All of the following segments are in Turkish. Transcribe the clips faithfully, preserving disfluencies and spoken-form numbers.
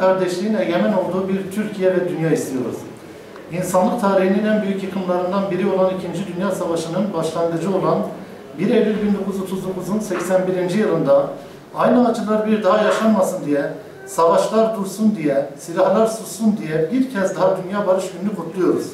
kardeşliğin egemen olduğu bir Türkiye ve dünya istiyoruz. İnsanlık tarihinin en büyük yıkımlarından biri olan İkinci Dünya Savaşı'nın başlangıcı olan bir Eylül bin dokuz yüz otuz dokuz'un seksen birinci yılında aynı acılar bir daha yaşanmasın diye, savaşlar dursun diye, silahlar sussun diye bir kez daha Dünya Barış Günü'nü kutluyoruz.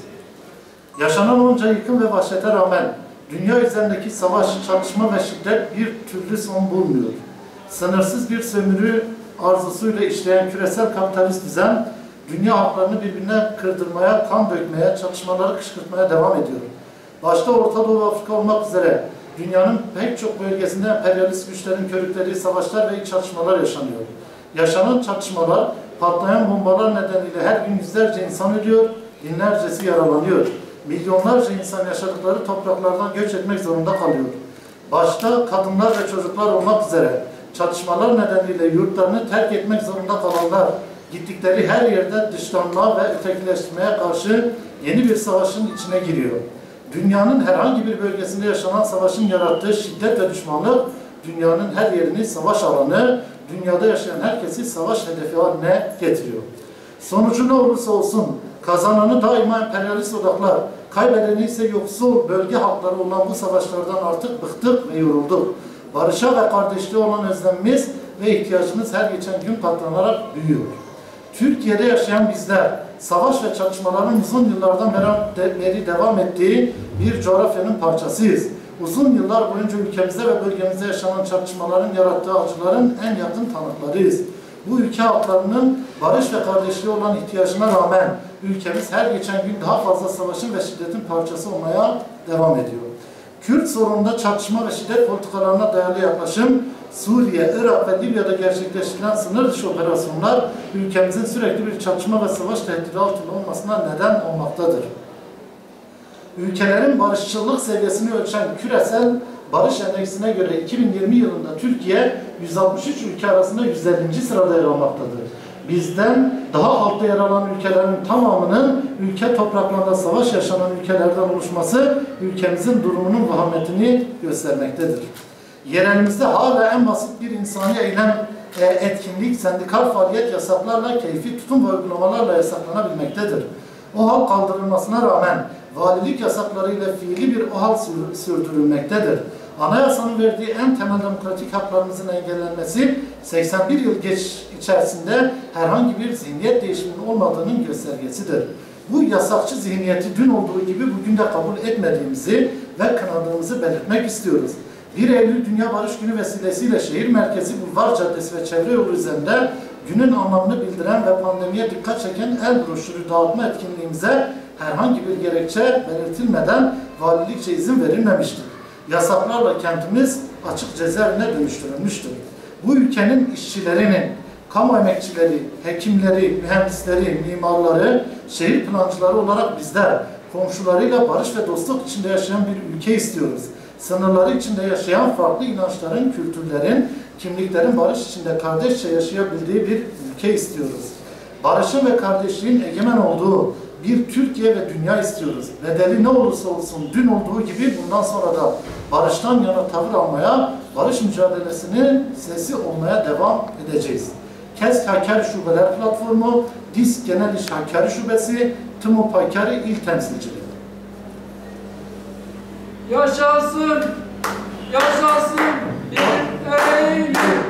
Yaşanan onca yıkım ve vahşete rağmen dünya üzerindeki savaş, çatışma ve şiddet bir türlü son bulmuyor. Sınırsız bir sömürü arzusuyla işleyen küresel kapitalist düzen, dünya halklarını birbirine kırdırmaya, kan dökmeye, çatışmaları kışkırtmaya devam ediyor. Başta Orta Doğu ve Afrika olmak üzere dünyanın pek çok bölgesinde emperyalist güçlerin körüklediği savaşlar ve iç çatışmalar yaşanıyor. Yaşanan çatışmalar, patlayan bombalar nedeniyle her gün yüzlerce insan ölüyor, binlercesi yaralanıyor. Milyonlarca insan yaşadıkları topraklardan göç etmek zorunda kalıyor. Başta kadınlar ve çocuklar olmak üzere çatışmalar nedeniyle yurtlarını terk etmek zorunda kalanlar, gittikleri her yerde dışlanma ve ötekileştirmeye karşı yeni bir savaşın içine giriyor. Dünyanın herhangi bir bölgesinde yaşanan savaşın yarattığı şiddet ve düşmanlık, dünyanın her yerini savaş alanı, dünyada yaşayan herkesi savaş hedefi haline getiriyor. Sonucu ne olursa olsun, kazananı daima emperyalist odaklar, kaybedeni ise yoksul bölge halkları olan bu savaşlardan artık bıktık ve yorulduk. Barışa ve kardeşliğe olan özlemimiz ve ihtiyacımız her geçen gün katlanarak büyüyor. Türkiye'de yaşayan bizler, savaş ve çatışmaların uzun yıllardan beri devam ettiği bir coğrafyanın parçasıyız. Uzun yıllar boyunca ülkemizde ve bölgemizde yaşanan çatışmaların yarattığı acıların en yakın tanıklarıyız. Bu ülke halklarının barış ve kardeşliğe olan ihtiyacına rağmen ülkemiz her geçen gün daha fazla savaşın ve şiddetin parçası olmaya devam ediyor. Kürt sorununda çatışma ve şiddet politikalarına dayalı yaklaşım, Suriye, Irak ve Libya'da gerçekleştirilen sınır dışı operasyonlar ülkemizin sürekli bir çatışma ve savaş tehdidi altında olmasına neden olmaktadır. Ülkelerin barışçılık seviyesini ölçen küresel barış endeksine göre iki bin yirmi yılında Türkiye yüz altmış üç ülke arasında yüz ellinci sırada yer almaktadır. Bizden daha altta yer alan ülkelerin tamamının ülke topraklarında savaş yaşanan ülkelerden oluşması ülkemizin durumunun vahametini göstermektedir. Yerelimizde hala en basit bir insani eylem, e, etkinlik, sendikal faaliyet yasaklarla, keyfi tutum ve uygulamalarla yasaklanabilmektedir. O hal kaldırılmasına rağmen valilik yasaklarıyla fiili bir o hal sürdürülmektedir. Anayasanın verdiği en temel demokratik haklarımızın engellenmesi seksen bir yıl geç içerisinde herhangi bir zihniyet değişiminin olmadığının göstergesidir. Bu yasakçı zihniyeti dün olduğu gibi bugün de kabul etmediğimizi ve kınadığımızı belirtmek istiyoruz. bir Eylül Dünya Barış Günü vesilesiyle şehir merkezi Bulvar Caddesi ve çevre yolu üzerinde günün anlamını bildiren ve pandemiye dikkat çeken el broşürü dağıtma etkinliğimize herhangi bir gerekçe belirtilmeden valilikçe izin verilmemiştir. Yasaklarla kentimiz açık cezaevine dönüştürülmüştür. Bu ülkenin işçilerinin, kamu emekçileri, hekimleri, mühendisleri, mimarları, şehir plancıları olarak bizler komşularıyla barış ve dostluk içinde yaşayan bir ülke istiyoruz. Sınırları içinde yaşayan farklı inançların, kültürlerin, kimliklerin barış içinde kardeşçe yaşayabildiği bir ülke istiyoruz. Barışın ve kardeşliğin egemen olduğu bir Türkiye ve dünya istiyoruz. Bedeli ne olursa olsun dün olduğu gibi bundan sonra da barıştan yana tavır almaya, barış mücadelesinin sesi olmaya devam edeceğiz. KESK Hakkari Şubeler Platformu, DİSK Genel İş Hakkari Şubesi, TİMOP Hakkari İl Temsilciliği. Yaşasın, yaşasın bir Eylül.